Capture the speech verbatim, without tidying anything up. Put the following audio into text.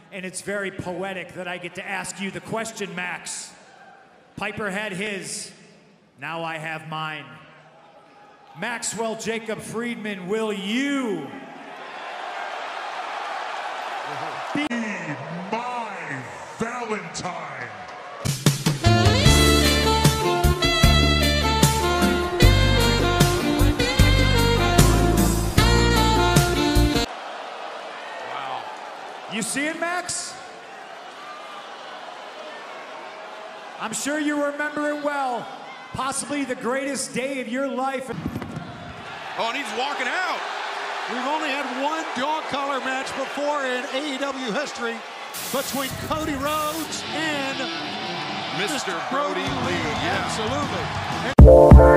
and it's very poetic that I get to ask you the question, Max. Piper had his, now I have mine. Maxwell Jacob Friedman, will you be my Valentine? Wow. You see it, Max? I'm sure you remember it well. Possibly the greatest day of your life. Oh, and he's walking out. We've only had one dog collar match before in A E W history between Cody Rhodes and Mister Brody Lee. Yeah. Absolutely.